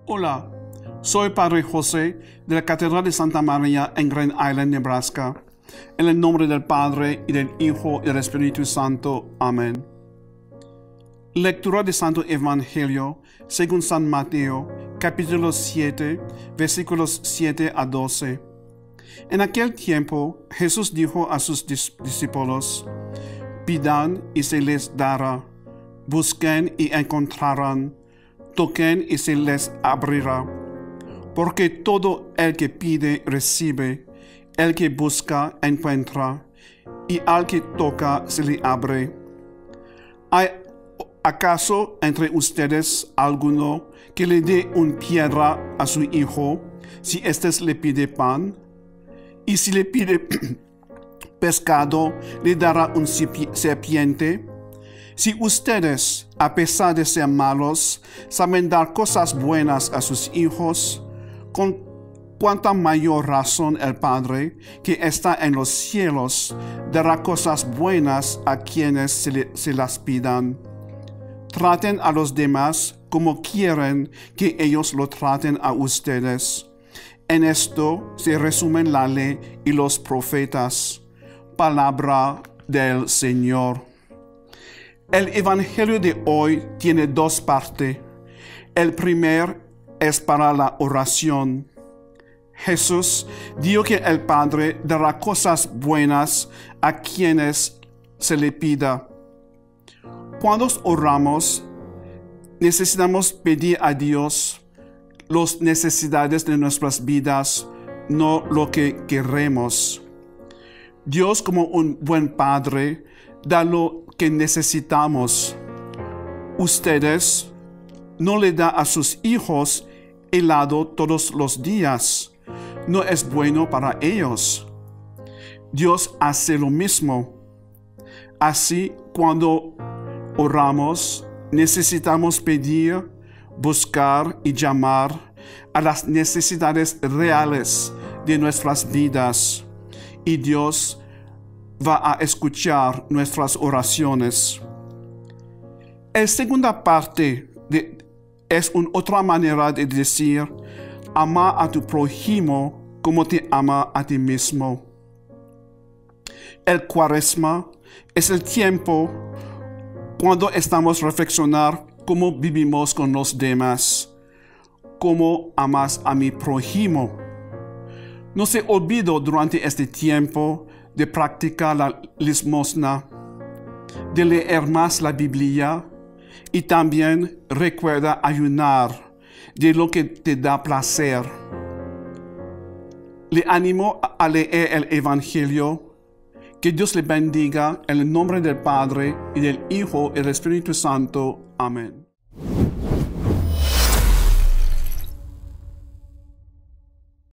Hola, soy Padre José de la Catedral de Santa María en Grand Island, Nebraska. En el nombre del Padre, y del Hijo, y del Espíritu Santo. Amén. Lectura del Santo Evangelio según San Mateo, capítulo 7, versículos 7 a 12. En aquel tiempo, Jesús dijo a sus discípulos: Pidan y se les dará, busquen y encontrarán, toquen y se les abrirá. Porque todo el que pide recibe, el que busca encuentra, y al que toca se le abre. ¿Hay acaso entre ustedes alguno que le dé una piedra a su hijo si éste le pide pan? Y si le pide pescado, le dará una serpiente? Si ustedes, a pesar de ser malos, saben dar cosas buenas a sus hijos, con cuánta mayor razón el Padre, que está en los cielos, dará cosas buenas a quienes se las pidan. Traten a los demás como quieren que ellos lo traten a ustedes. En esto se resumen la ley y los profetas. Palabra del Señor. El Evangelio de hoy tiene dos partes. El primer es para la oración. Jesús dijo que el Padre dará cosas buenas a quienes se le pida. Cuando oramos, necesitamos pedir a Dios las necesidades de nuestras vidas, no lo que queremos. Dios, como un buen Padre, da lo que necesitamos. Ustedes no le dan a sus hijos helado todos los días. No es bueno para ellos. Dios hace lo mismo. Así, cuando oramos, necesitamos pedir, buscar y llamar a las necesidades reales de nuestras vidas, y Dios va a escuchar nuestras oraciones. La segunda parte es una otra manera de decir: ama a tu prójimo como te ama a ti mismo. El Cuaresma es el tiempo cuando estamos reflexionando cómo vivimos con los demás, cómo amas a mi prójimo. No se olvide durante este tiempo de practicar la limosna, de leer más la Biblia, y también recuerda ayunar de lo que te da placer. Le animo a leer el Evangelio. Que Dios le bendiga en el nombre del Padre, y del Hijo, y del Espíritu Santo. Amén.